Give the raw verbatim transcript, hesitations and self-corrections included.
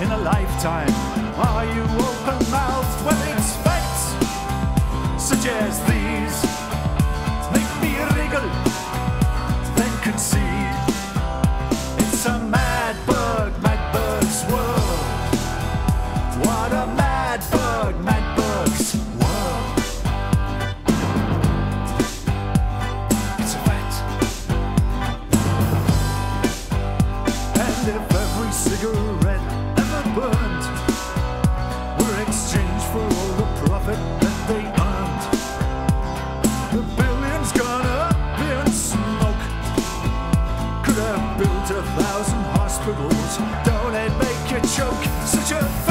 in a lifetime? Are you open-mouthed when it's facts such as these make me wriggle, then concede? It's a mad bug, mad bug's world. What a mad bug, mad bug's world. It's a fact. And if every cigarette ever burned were exchanged for all the profit that they earned, the billions gone up in smoke could have built a thousand hospitals. Don't it make you choke? Such a